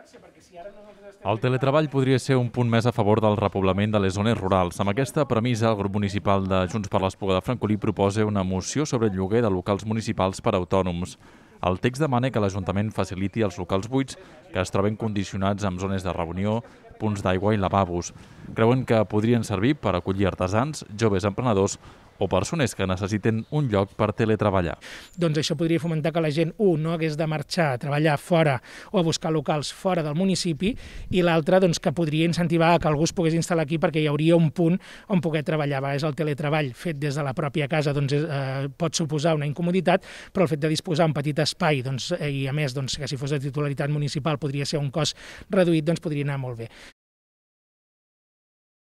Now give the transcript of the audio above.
El teletreball podria ser un punt més a favor del repoblament de les zones rurals. Amb aquesta premissa, el grup municipal de Junts per l'Espluga de Francolí proposa una moció sobre el lloguer de locals municipals per a autònoms. El text demana que l'Ajuntament faciliti els locals buits que es troben condicionats amb zones de reunió, punts d'aigua i lavabos. Creuen que podrien servir per acollir artesans, joves emprenedors o persones que necessiten un lloc per teletreballar. Doncs això podria fomentar que la gent, no hagués de marxar a treballar fora o a buscar locals fora del municipi, i l'altre, que podria incentivar que algú es pogués instal·lar aquí perquè hi hauria un punt on poder treballar. A vegades el teletreball fet des de la pròpia casa pot suposar una incomoditat, però el fet de disposar un petit espai i a més que si fos de titularitat municipal podria ser un cost reduït, podria anar molt bé.